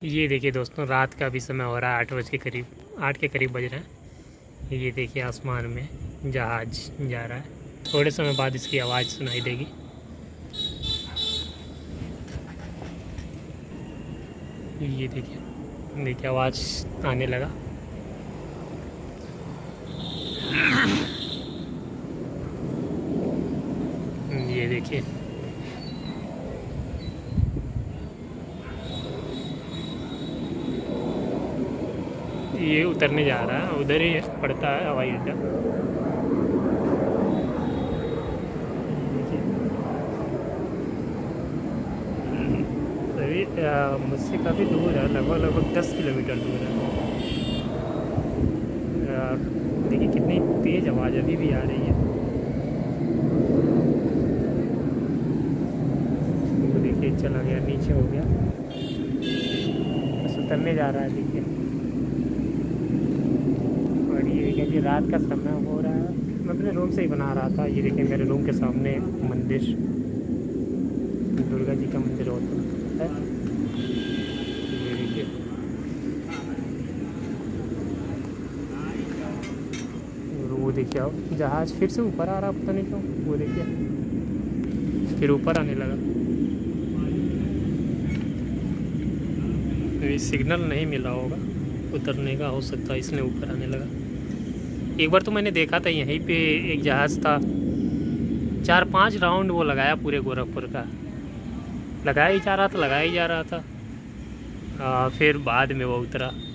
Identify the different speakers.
Speaker 1: ये देखिए दोस्तों, रात का भी समय हो रहा है, 8 बजे के करीब, 8 के करीब बज रहे हैं। ये देखिए आसमान में जहाज जा रहा है। थोड़े समय बाद इसकी आवाज़ सुनाई देगी। ये देखिए आवाज़ आने लगा। ये देखिए ये उतरने जा रहा है, उधर ही पड़ता है हवाई अड्डा। अभी मुझसे काफ़ी दूर है, लगभग 10 किलोमीटर दूर है। देखिए कितनी तेज़ आवाज़ अभी भी आ रही है। वो देखिए चला गया, नीचे हो गया, बस उतरने जा रहा है। देखिए और ये देखिए कि रात का समय हो रहा है। मैं अपने रूम से ही बना रहा था। ये देखिए मेरे रूम के सामने मंदिर, दुर्गा जी का मंदिर होता है। ये देखिए वो देखिए अब जहाज फिर से ऊपर आ रहा, पता नहीं क्यों। वो देखिए फिर ऊपर आने लगा। सिग्नल नहीं मिला होगा उतरने का, हो सकता है इसलिए ऊपर आने लगा। एक बार तो मैंने देखा था यहीं पे एक जहाज़ था, 4-5 राउंड वो लगाया पूरे गोरखपुर का, लगाया ही जा रहा था। फिर बाद में वो उतरा।